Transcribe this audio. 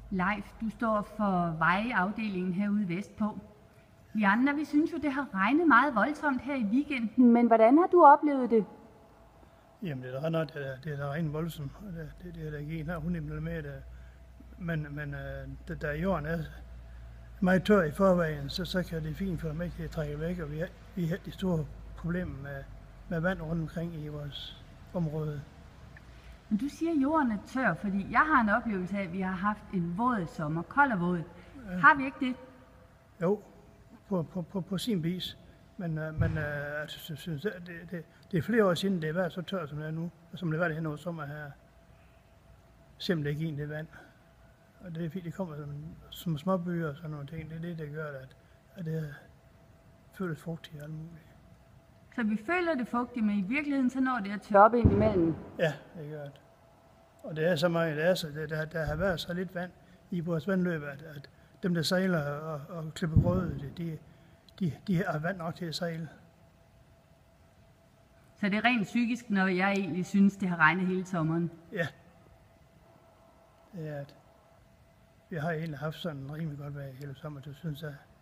Leif, du står for vejafdelingen herude vestpå. Vi andre, vi synes jo, det har regnet meget voldsomt her i weekenden, men hvordan har du oplevet det? Jamen, det er nok, det er der regnet voldsomt, og det er der ikke en her 100 mm. Men da jorden er meget tør i forvejen, så kan det fint få mig til at trække væk, og vi har de store problemer med vand rundt omkring i vores område. Men du siger, at jorden er tør, fordi jeg har en oplevelse af, at vi har haft en våd sommer, kold og våd. Ja. Har vi ikke det? Jo, på sin vis. Men jeg synes, det er flere år siden, det har været så tørt, som det er nu, og som det var det hen over sommer her. Simpelthen ikke en det vand. Og det er fordi, det kommer som småbyer og sådan nogle ting. Det er det, der gør, at det føles fugtigt og alt muligt. Så vi føler det fugtigt, men i virkeligheden så når det at tørre op ind imellem? Ja, det gør det. Og det er så meget, der har været så lidt vand i vores vandløb, at dem, der sejler og klipper grøde, de har vand nok til at sejle. Så det er rent psykisk, når jeg egentlig synes, det har regnet hele sommeren? Ja. Det er det. Vi har egentlig haft sådan en rimelig godt vejr hele sommeren, det synes jeg.